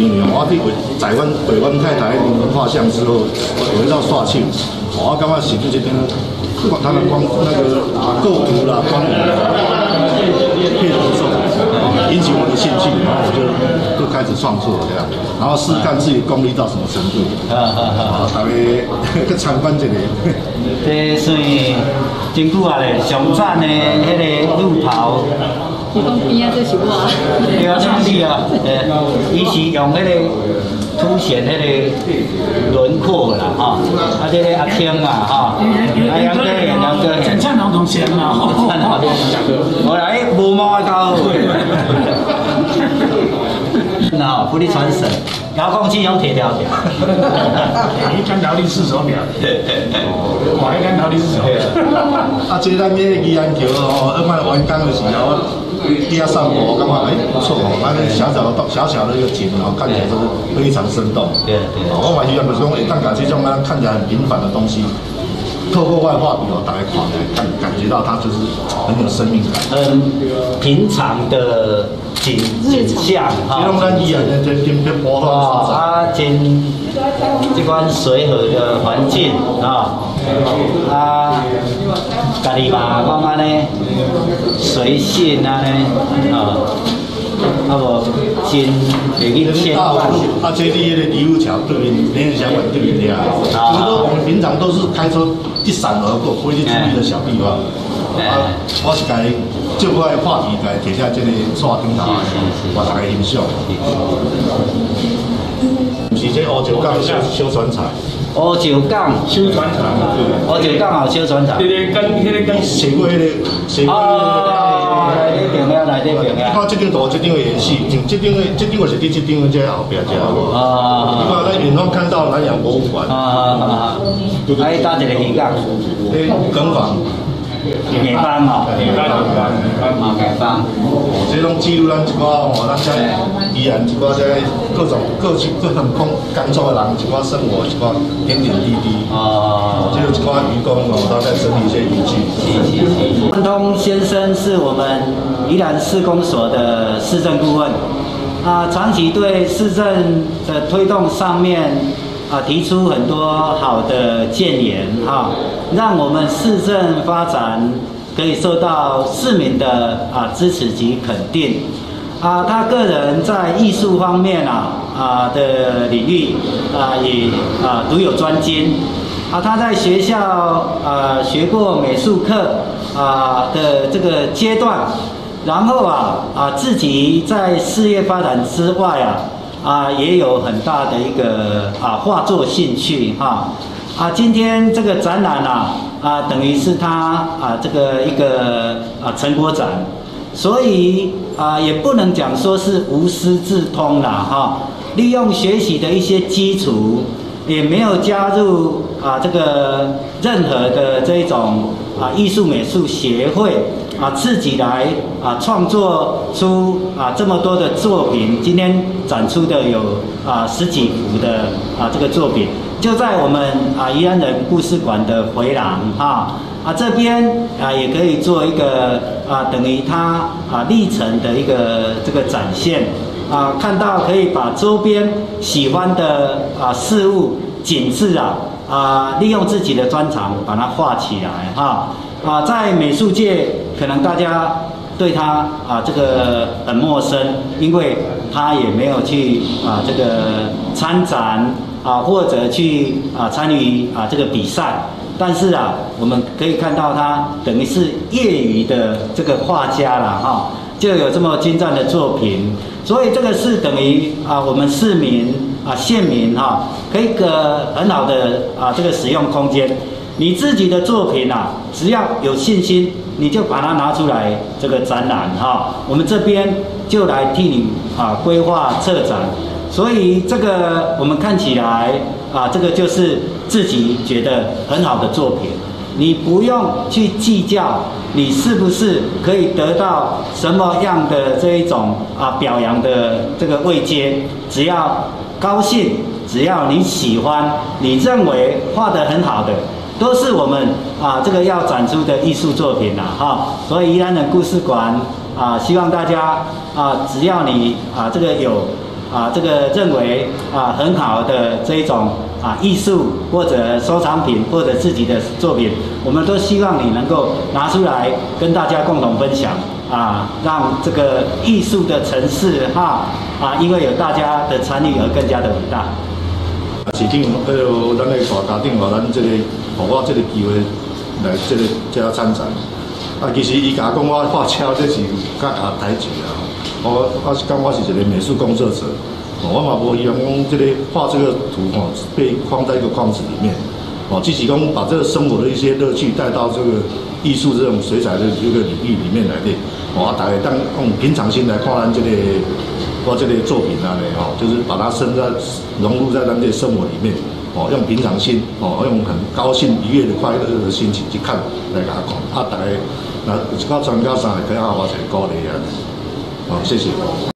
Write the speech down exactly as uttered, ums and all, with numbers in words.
因为我伫台湾台湾太太文画像之后，有一道刷手，我感觉是这边它的光那个构图啦、光影啦，配合受引起我的兴趣，然后我就就开始创作这样，然后试看自己功力到什么程度。啊啊啊！大家去参观这个。 这算真久啊咧，上赞的迄个路头。 你讲边啊，这是我。 对啊，像你啊，诶，伊是用迄个凸显迄个轮廓啦，吼。啊，这个阿青嘛，吼。啊，杨哥，杨哥， 陈灿龙同学嘛， 灿龙，我来无毛的高。那吼，不离传神，遥控器用铁条条。 一干劳力士手表，我还干劳力士手表。 啊，这咱这宜安桥哦，二万完工的时候，底下散步，我感觉哎不错哦，那个小小的小小的一个景，然后看起来就是非常生动。 对对。 我蛮希望就是讲，哎，当家这种啊看起来很平凡的东西。透过外画笔哦，大家看来感感觉到它就是很有生命感。 很平常的景景象哈。 这种咱依然在在在播放。 哦，啊，真这款随和的环境啊，啊，家己嘛讲安尼随性安尼啊。啊无真袂去牵绊。 啊，这里的李武桥对面，连人祥馆对面遐，就是说我们平常都是开车一闪而过，不会去注意的小地方。啊，我是该就块话题该摕下这个刷顶头，我大家欣赏。是这乌石港小小船厂。 乌石港修船厂。 乌石港有修船厂。 对对，跟迄个跟写过迄个写过迄个。 内底边啊，内底边啊。 你看这张图，这张的演戏，像这张的，这张的是伫这张的这后壁这。啊。你看咱远方看到南洋博物馆。啊啊啊！ 还搭一个渔港。 诶，港房。 野班嘛。 野班，野班， 啊，野班。 哦，这种记录咱一寡吼，咱在宜兰一寡在各种各各很工工作的人一寡生活一寡点点滴滴。哦。就一寡渔工哦，他在整理一些渔具。 是是是。万通先生是我们宜兰市公所的市政顾问，啊，长期对市政的推动上面啊提出很多好的建言啊，让我们市政发展可以受到市民的啊支持及肯定。啊，他个人在艺术方面啊啊的领域啊也啊独有专精。啊，他在学校啊学过美术课啊的这个阶段，然后啊啊自己在事业发展之外啊啊也有很大的一个啊画作兴趣哈啊。今天这个展览啊啊等于是他啊这个一个啊成果展，所以啊也不能讲说是无师自通啦哈，利用学习的一些基础。也没有加入啊这个任何的这一种啊艺术美术协会啊自己来啊创作出啊这么多的作品，今天展出的有啊十几幅的啊这个作品，就在我们啊宜兰人故事馆的回廊哈啊这边啊也可以做一个啊等于它啊历程的一个这个展现。啊，看到可以把周边喜欢的啊事物、景致啊啊，利用自己的专长把它画起来哈啊，在美术界可能大家对他啊这个很陌生，因为他也没有去啊这个参展啊或者去啊参与啊这个比赛，但是啊我们可以看到他等于是业余的这个画家了哈，就有这么精湛的作品。所以这个是等于啊，我们市民啊、县民哈、啊，可以个很好的啊这个使用空间。你自己的作品啊，只要有信心，你就把它拿出来这个展览哈、啊，我们这边就来替你啊规划策展。所以这个我们看起来啊，这个就是自己觉得很好的作品。你不用去计较你是不是可以得到什么样的这一种啊表扬的这个位阶，只要高兴，只要你喜欢，你认为画得很好的，都是我们啊这个要展出的艺术作品啦哈。所以宜兰人故事馆啊，希望大家啊，只要你啊这个有啊这个认为啊很好的这一种啊艺术或者收藏品或者自己的作品，我们都希望你能够拿出来跟大家共同分享啊，让这个艺术的城市哈啊，因为有大家的参与而更加的伟大。 市长，还有咱的大家长，互咱这个，互我这个机会来这个遮参展。啊，其实伊甲我讲我画车这是较下台级啊。我我是讲我是一个美术工作者，我嘛无希望讲这个画这个图吼被框在一个框子里面。哦，只是讲把这个生活的一些乐趣带到这个艺术这种水彩的这个领域里面来的。哦，大家当用平常心来看咱这个。我这类作品啊，呢，哦，就是把它生在融入在咱这生活里面，哦，用平常心，哦，用很高兴、愉悦的、快乐的心情去看来甲看，啊，大家那有一个专家上来，可以给我一个鼓励啊，好，谢谢。